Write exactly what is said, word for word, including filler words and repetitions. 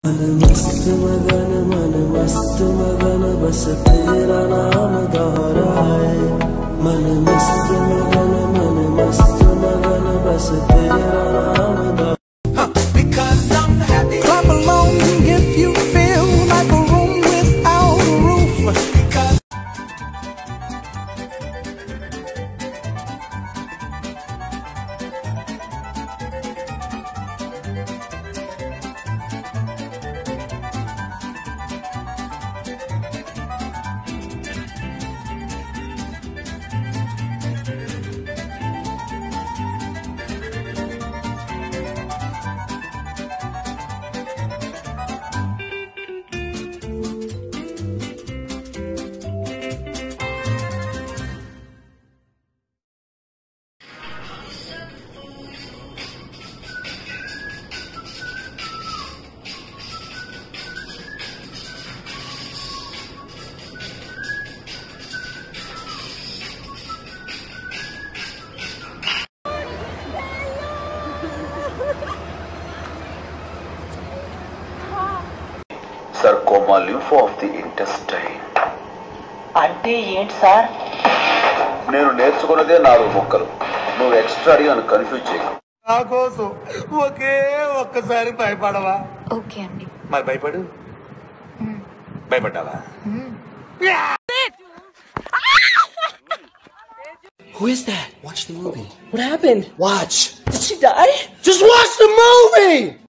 मन मस्त मगन मन मस्त मगन बस तेरा नाम दोहराए। मन मस्त मगन मन मस्त मगन बस तेरा नाम दोहराए। Because I'm happy. Clap along if you feel like a room without a roof. Because sarcoma lympho of the intestine. అంటే ఏంటి సార్? నేను నేర్చుకున్నదే నాలుగు ముక్కలు. నువ్వు ఎక్స్ట్రా అడిగి నన్ను కన్ఫ్యూజ్ చేయకు. నా కోసం ఒకే ఒక్కసారి భయపడవా? ఓకే అండి. మరి భయపడు. భయపడ్డావా? Who is that? Watch the movie. What happened? Watch. Did she die? Just watch the movie!